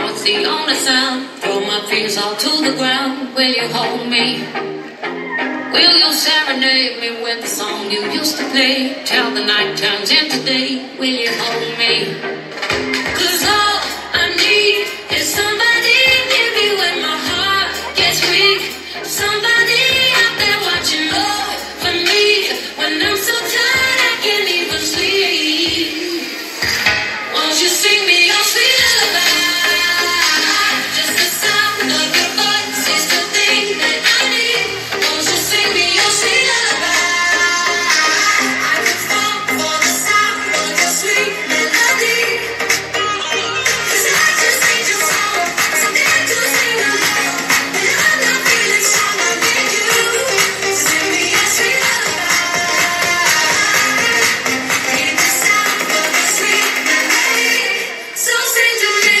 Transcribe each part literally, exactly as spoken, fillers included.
heart's the only sound. Throw my fears all to the ground. Will you hold me? Will you serenade me with the song you used to play? Till the night turns into day. Will you hold me? 'Cause all I need is somebody near me when my heart gets weak. Somebody out there watching over me when I'm so tired I can't even sleep. Won't you sing me your sweet lullaby? Just the sound of your voice is the thing that I need. Won't you sing me your sweet lullaby? I could fall for the sound of your sweet melody. 'Cause I just need your song, something to sing along. When I'm not feeling strong, I need you to sing me your sweet lullaby. Need the sound of your sweet melody, so sing to me.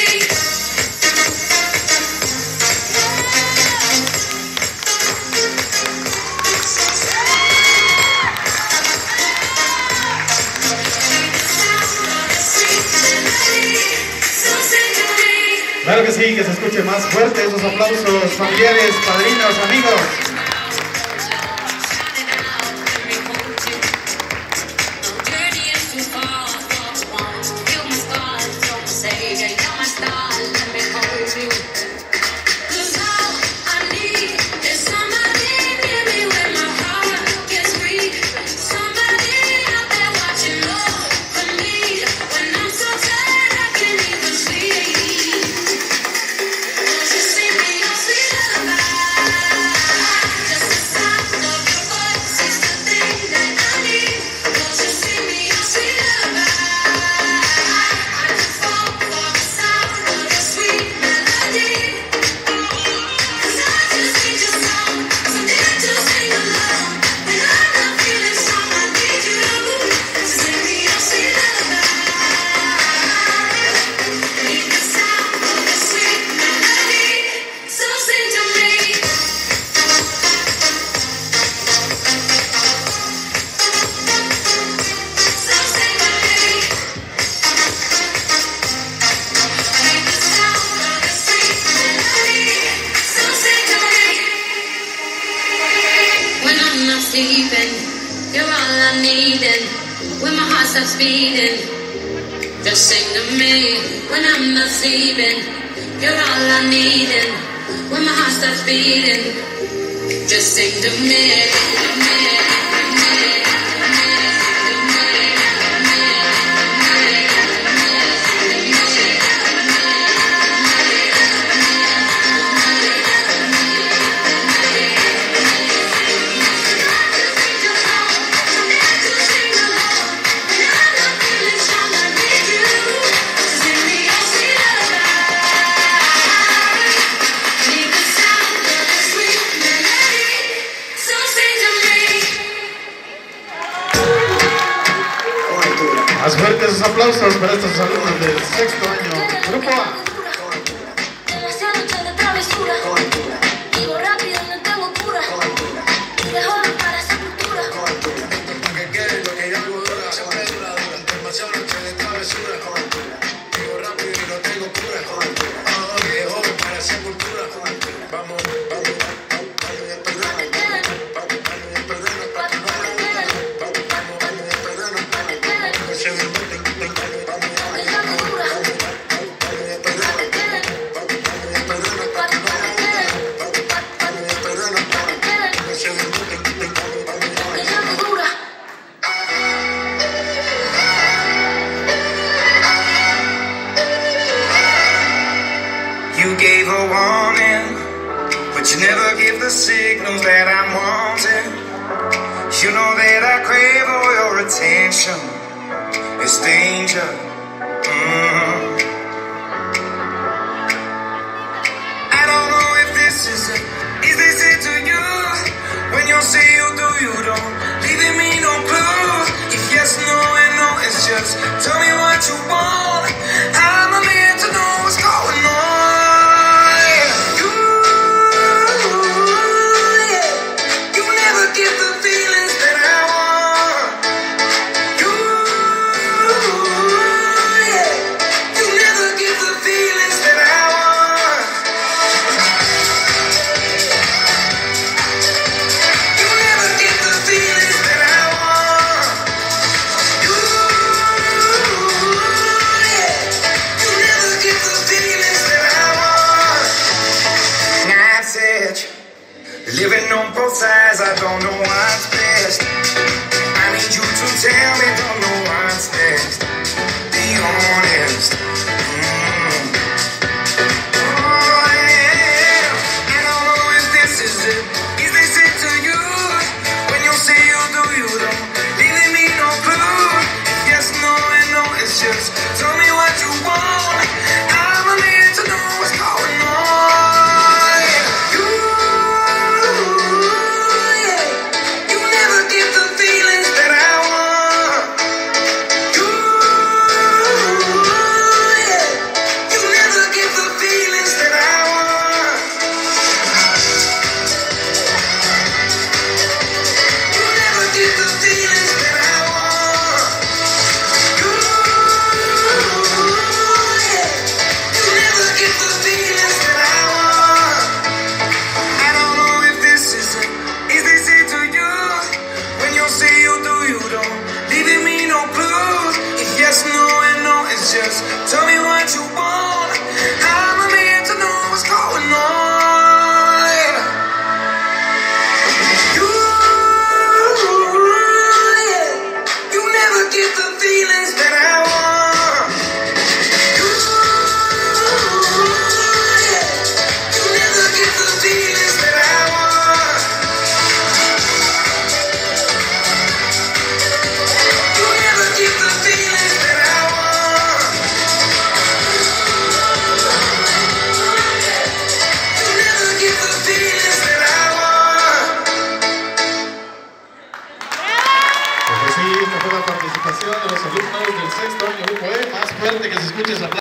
Claro que sí, que se escuche más fuerte esos aplausos, familiares, padrinos, amigos. Sleeping, you're all I need, and when my heart stops beating, just sing to me. When I'm not sleeping, you're all I need, and when my heart stops beating, just sing to me. Más fuertes esos aplausos para estos alumnos del sexto año. Grupo A. Demasiada noche de travesura. Vivo rápido, no tengo cura. De joven para sepultura. Lo que quieren, lo que yo hago dura. Siempre dura, dura. Demasiada noche de travesura. Vivo rápido y no tengo cura. De joven para sepultura. Vamos, vamos, vamos, vamos a perdernos. Vamos, vamos a perdernos para que no me vean. Vamos, vamos, vamos a perdernos para que no me vean. You gave a warning, but you never give the signals that I'm wanting. You know that I crave all your attention. It's danger. Mm. I don't know if this is it. Is this it to you? When you say you do, you don't. Leaving me no clue. If yes, no, and no, it's just tell me what you want. I'm a man to know what's going on. Feelings that I want. fue la participación de los alumnos del sexto año Grupo E. Más fuerte que se escuche esa